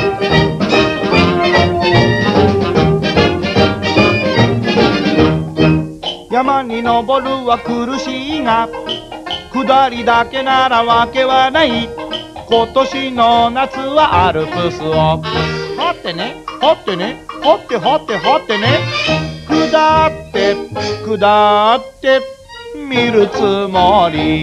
山に登るは苦しいが下りだけならわけはない。今年の夏はアルプスを掘ってね掘ってね掘って掘って掘ってね下って下って見るつもり。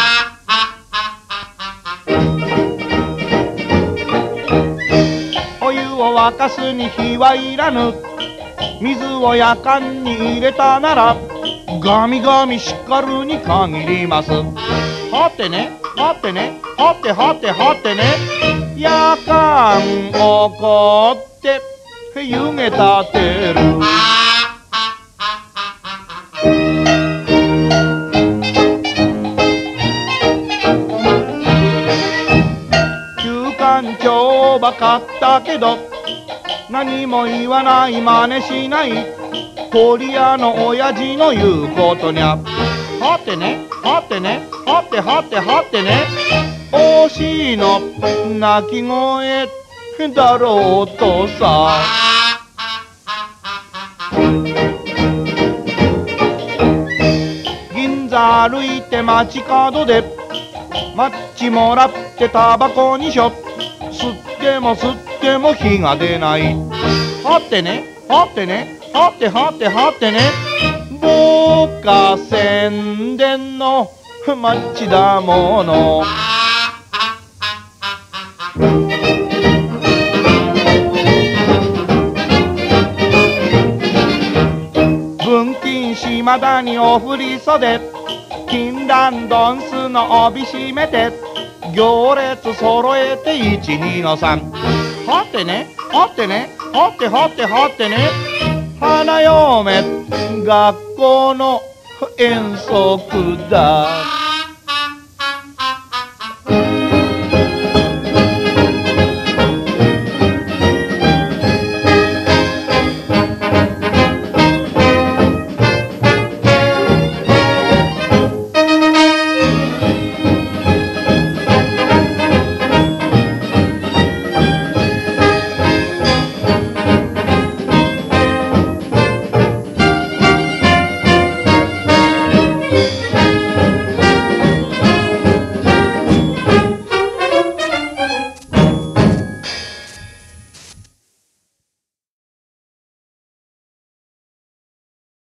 お湯を沸かすに火はいらぬ。水をやかんに入れたならガミガミしかるに限ります。掘ってね掘ってね掘って掘って掘ってねやかんをこって湯気立てる。旧館長ばかったけど何も言わない真似しない鳥屋の親父の言うことにゃ。掘ってね掘ってね掘って掘って掘ってねおしの鳴き声だろうとさ。銀座歩いて街角でマッチもらってタバコにしょ吸っても吸っても火が出ない。掘ってね掘ってね掘って掘って掘ってね防火宣伝のマッチだもの。文金島田にお振り袖金蘭ドンスの帯締めて行列揃えて12の3。掘ってね掘ってね掘って掘って掘ってね花嫁学校の遠足だ。